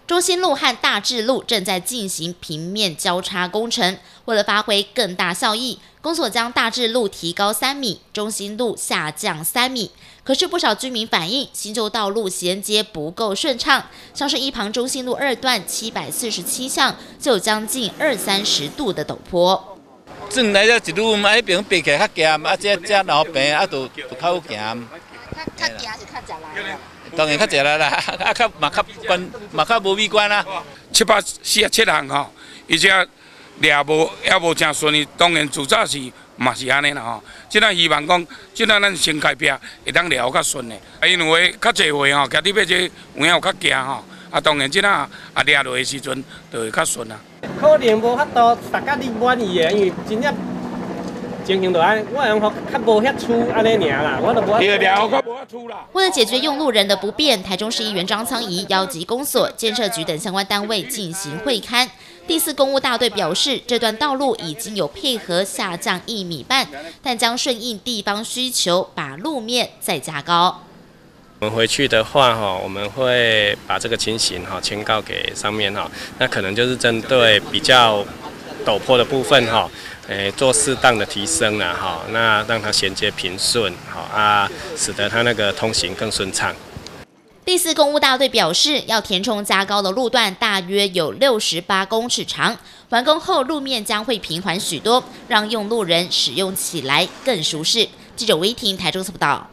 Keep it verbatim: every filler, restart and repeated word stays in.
中兴路和大智路正在进行平面交叉工程，为了发挥更大效益，公所将大智路提高三米，中兴路下降三米。可是不少居民反映，新旧道路衔接不够顺畅，像是一旁中兴路二段七百四十七巷就有将近二三十度的陡坡。 转来这一路嘛，迄边爬起来较咸，啊，这这老平啊，都都较好行。 较较行是较食力。 当然较食啦啦，啊较嘛较关嘛较无美观啊。 七八四啊七项吼，而且掠无也无正顺利，当然自早是嘛是安尼啦吼。即咱希望讲，即咱咱先开辟会当掠较顺的，啊因为较济货吼，家己要这有影有较行吼，啊当然即咱啊掠落的时阵就会较顺啊。 可能无法度大家你满意的，因为真正。 情形就安，我用较较无遐粗安尼尔啦，我都无。 对了，较无遐粗啦。 为了解决用路人的不便，台中市议员张昌仪邀集公所、建设局等相关单位进行会勘。第四公务大队表示，这段道路已经有配合下降一米半，但将顺应地方需求，把路面再加高。 我们回去的话，哈，我们会把这个情形哈签告给上面哈，那可能就是针对比较陡坡的部分哈。 诶，做适当的提升啦，哈，那让它衔接平顺，好啊，使得它那个通行更顺畅。 第四公务大队表示，要填充加高的路段大约有六十八公尺长，完工后路面将会平缓许多，让用路人使用起来更舒适。记者韦婷台中报道。